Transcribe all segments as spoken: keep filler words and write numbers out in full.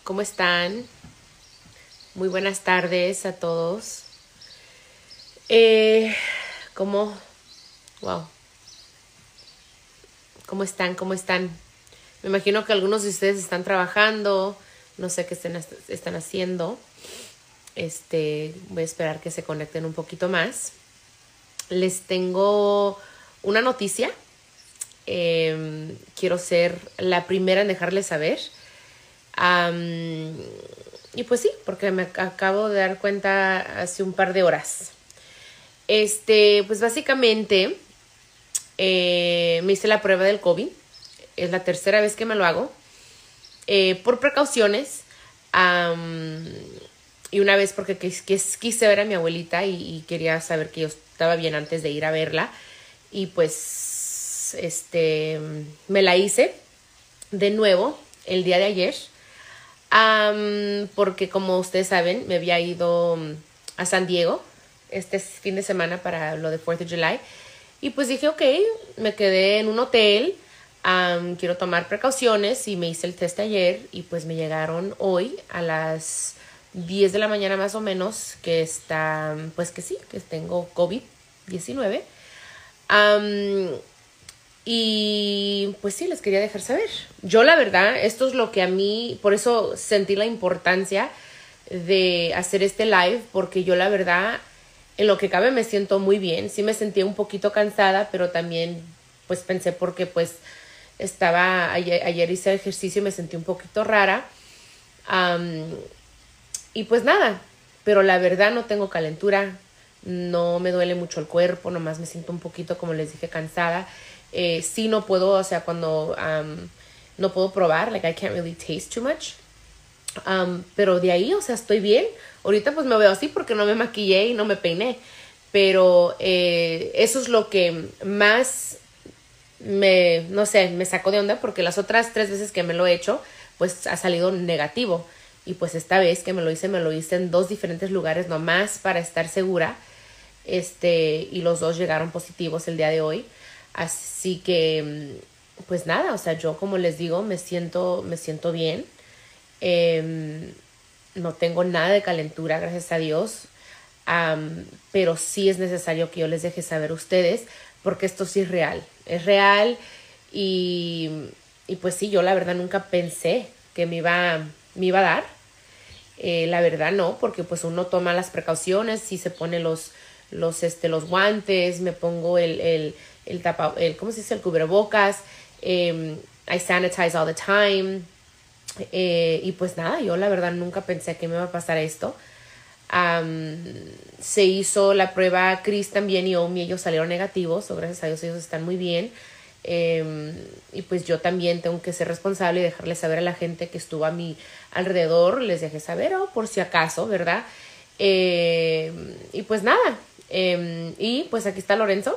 ¿Cómo están? Muy buenas tardes a todos. Eh, ¿Cómo? Wow. ¿Cómo están? ¿Cómo están? Me imagino que algunos de ustedes están trabajando. No sé qué estén, están haciendo. Este, voy a esperar que se conecten un poquito más. Les tengo una noticia. Eh, quiero ser la primera en dejarles saber. Um, y pues sí, porque me acabo de dar cuenta hace un par de horas. Este, pues básicamente eh, me hice la prueba del COVID. Es la tercera vez que me lo hago. Eh, por precauciones. Um, y una vez porque quis, quis, quise ver a mi abuelita y, y quería saber que yo estaba bien antes de ir a verla. Y pues, este, me la hice de nuevo el día de ayer. Um, porque como ustedes saben, me había ido a San Diego este fin de semana para lo de fourth of July. Y pues dije, ok, me quedé en un hotel. Um, quiero tomar precauciones y me hice el test ayer. Y pues me llegaron hoy a las diez de la mañana más o menos que está, pues que sí, que tengo COVID diecinueve. Um, Y pues sí, les quería dejar saber. Yo la verdad, esto es lo que a mí, por eso sentí la importancia de hacer este live, porque yo la verdad, en lo que cabe me siento muy bien. Sí me sentía un poquito cansada, pero también pues pensé porque pues estaba, ayer, ayer hice ejercicio y me sentí un poquito rara. Um, y pues nada, pero la verdad no tengo calentura, no me duele mucho el cuerpo, nomás me siento un poquito, como les dije, cansada. Eh, sí no puedo, o sea, cuando um, no puedo probar, like I can't really taste too much. Um, pero de ahí, o sea, estoy bien. Ahorita pues me veo así porque no me maquillé y no me peiné. Pero eh, eso es lo que más me, no sé, me sacó de onda, porque las otras tres veces que me lo he hecho, pues ha salido negativo. Y pues esta vez que me lo hice, me lo hice en dos diferentes lugares nomás para estar segura. Este, y los dos llegaron positivos el día de hoy. Así que, pues nada, o sea, yo como les digo, me siento, me siento bien. Eh, no tengo nada de calentura, gracias a Dios. Um, pero sí es necesario que yo les deje saber a ustedes, porque esto sí es real. Es real y, y pues sí, yo la verdad nunca pensé que me iba, me iba a dar. Eh, la verdad no, porque pues uno toma las precauciones, sí se pone los, los, este, los guantes, me pongo el... el el tapa, el, ¿cómo se dice? El cubrebocas, eh, I sanitize all the time, eh, y pues nada, yo la verdad nunca pensé que me iba a pasar esto. Um, se hizo la prueba, Chris también y Omi, ellos salieron negativos, so gracias a Dios ellos están muy bien, eh, y pues yo también tengo que ser responsable y dejarles saber a la gente que estuvo a mi alrededor, les dejé saber, oh, por si acaso, ¿verdad? Eh, y pues nada, eh, y pues aquí está Lorenzo.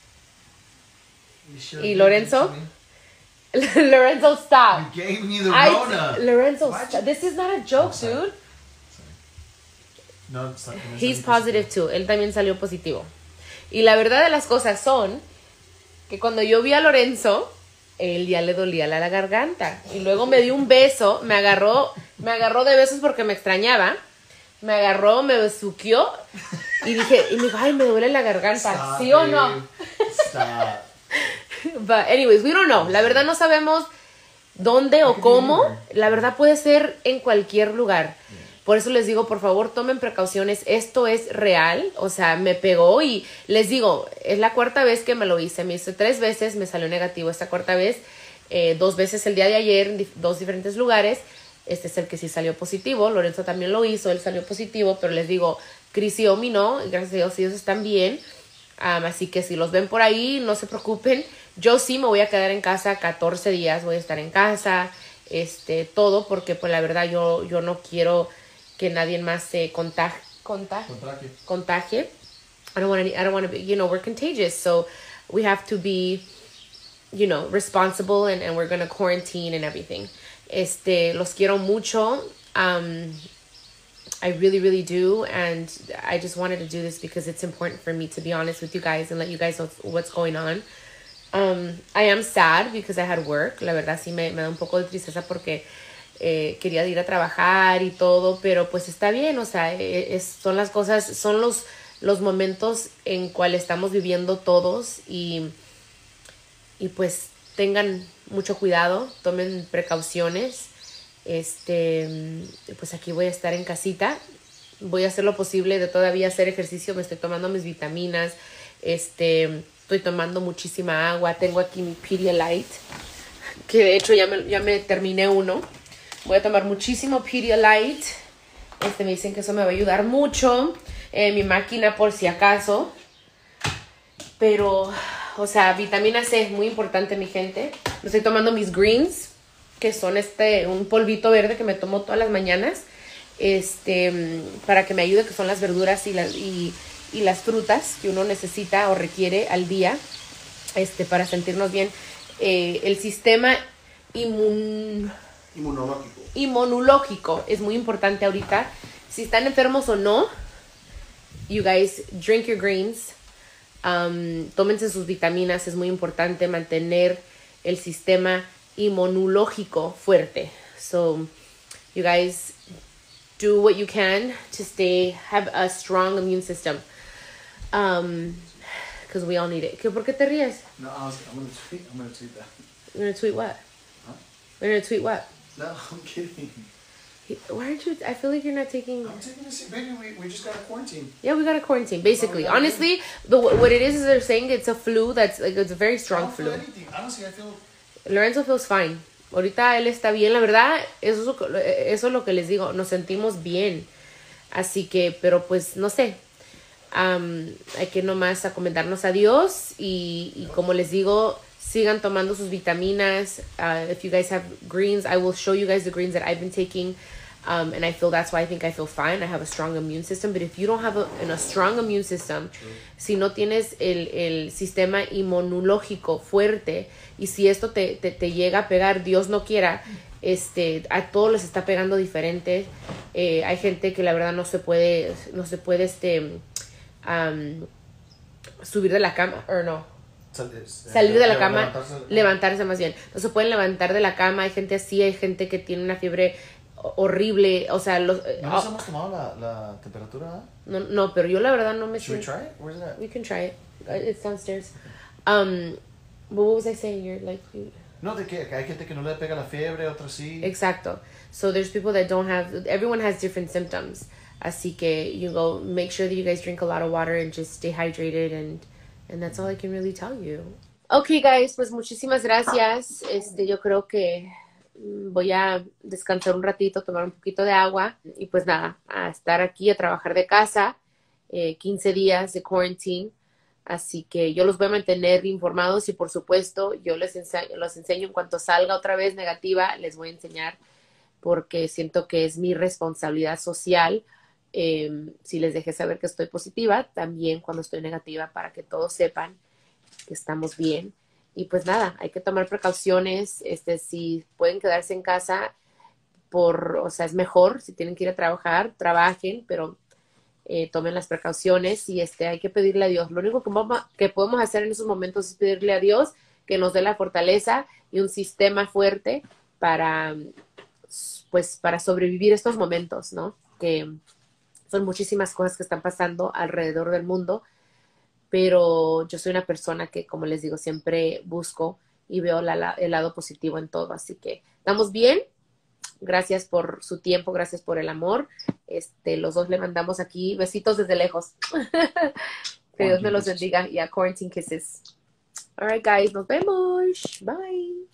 Y Lorenzo, Lorenzo, stop. You gave me the I, Rona. Lorenzo, stop. This is not a joke, oh, dude. No, it's not, no He's positive too. Él también salió positivo. Y la verdad de las cosas son que cuando yo vi a Lorenzo, él ya le dolía la, la garganta. Y luego me dio un beso, me agarró, me agarró de besos porque me extrañaba. Me agarró, me besuqueó y dije, y me dijo, ay, me duele la garganta. Stop, ¿Sí o no? Stop. But anyways, we don't know. La verdad no sabemos dónde o cómo. La verdad puede ser en cualquier lugar. Por eso les digo, por favor, tomen precauciones. Esto es real. O sea, me pegó y les digo, es la cuarta vez que me lo hice. Me hice tres veces, me salió negativo esta cuarta vez. Eh, dos veces el día de ayer en dif- dos diferentes lugares. Este es el que sí salió positivo. Lorenzo también lo hizo, él salió positivo. Pero les digo, Chris y Omi no. Y gracias a Dios ellos están bien. Um, así que si los ven por ahí, no se preocupen. Yo sí me voy a quedar en casa catorce días, voy a estar en casa, este, todo, porque pues la verdad yo, yo no quiero que nadie más se contagie. Contagie. Contagie. contagie. I don't want to, I don't want to be, you know, we're contagious, so we have to be, you know, responsible and, and we're going to quarantine and everything. Este, los quiero mucho. Um, I really, really do. And I just wanted to do this because it's important for me to be honest with you guys and let you guys know what's going on. Um, I am sad because I had work. La verdad sí me, me da un poco de tristeza porque eh, quería ir a trabajar y todo, pero pues está bien, o sea, es, son las cosas, son los, los momentos en cuales estamos viviendo todos y, y pues tengan mucho cuidado, tomen precauciones. Este, pues aquí voy a estar en casita, voy a hacer lo posible de todavía hacer ejercicio, me estoy tomando mis vitaminas, este, estoy tomando muchísima agua, tengo aquí mi Pedialyte, que de hecho ya me, ya me terminé uno. Voy a tomar muchísimo Pedialyte. Este, me dicen que eso me va a ayudar mucho. Eh, mi máquina por si acaso. Pero, o sea, vitamina C, muy importante, mi gente. Me estoy tomando mis greens, que son este, un polvito verde que me tomo todas las mañanas. Este, para que me ayude, que son las verduras y, la, y, y las frutas que uno necesita o requiere al día. Este, para sentirnos bien. Eh, el sistema inmun... Inmunológico. inmunológico es muy importante ahorita. Si están enfermos o no, you guys drink your greens. Um, tómense sus vitaminas. Es muy importante mantener el sistema inmunológico fuerte. So, you guys do what you can to stay, have a strong immune system. Um, because we all need it. ¿Por qué te ríes? No, I was, I'm gonna tweet. I'm gonna tweet that. You're gonna tweet what? Huh? You're gonna tweet what? No, I'm kidding. Why aren't you? I feel like you're not taking. I'm taking this. Baby, we, we just got a quarantine. Yeah, we got a quarantine. Basically, Oh, honestly, the what it is is they're saying it's a flu that's like it's a very I strong don't feel flu. anything. Honestly, I feel. Lorenzo feels fine. Ahorita él está bien, la verdad. Eso es, lo, eso es lo que les digo. Nos sentimos bien. Así que, pero pues no sé. Um, hay que nomás acomendarnos a Dios y, y como les digo, sigan tomando sus vitaminas. Uh, if you guys have greens, I will show you guys the greens that I've been taking. Um, and I feel that's why I think I feel fine. I have a strong immune system. But if you don't have a, a strong immune system, True. Si no tienes el, el sistema inmunológico fuerte, y si esto te, te, te llega a pegar, Dios no quiera, este, a todos les está pegando diferente. Eh, hay gente que la verdad no se puede, no se puede este, um, subir de la cama, o no. Salir de la cama, levantarse, levantarse más bien. No se pueden levantar de la cama. Hay gente así, hay gente que tiene una fiebre horrible, o sea, los, ¿No nos oh, hemos tomado la, la temperatura? No, no, pero yo la verdad no me Should we try it? Where's it at? We can try it. It's downstairs. Um, but what was I saying? You're like... You... No, de que hay gente que no le pega la fiebre, otros sí. Exacto. So there's people that don't have... Everyone has different symptoms. Así que, you go, make sure that you guys drink a lot of water and just stay hydrated, and, and that's all I can really tell you. Okay, guys, pues muchísimas gracias. Este, yo creo que voy a descansar un ratito, tomar un poquito de agua y pues nada, a estar aquí, a trabajar de casa, eh, quince días de quarantine, así que yo los voy a mantener informados y por supuesto yo les enseño, los enseño en cuanto salga otra vez negativa, les voy a enseñar porque siento que es mi responsabilidad social, eh, si les dejé saber que estoy positiva, también cuando estoy negativa para que todos sepan que estamos bien. Y pues nada, hay que tomar precauciones, este, si pueden quedarse en casa, por, o sea, es mejor, si tienen que ir a trabajar, trabajen, pero eh, tomen las precauciones y este, hay que pedirle a Dios. Lo único que, vamos, que podemos hacer en esos momentos es pedirle a Dios que nos dé la fortaleza y un sistema fuerte para, pues, para sobrevivir estos momentos, ¿no? Que son muchísimas cosas que están pasando alrededor del mundo. Pero yo soy una persona que, como les digo, siempre busco y veo la, la, el lado positivo en todo. Así que estamos bien. Gracias por su tiempo, gracias por el amor. Este, los dos le mandamos aquí besitos desde lejos. Que Dios me los bendiga. Y a quarantine kisses. All right, guys, nos vemos. Bye.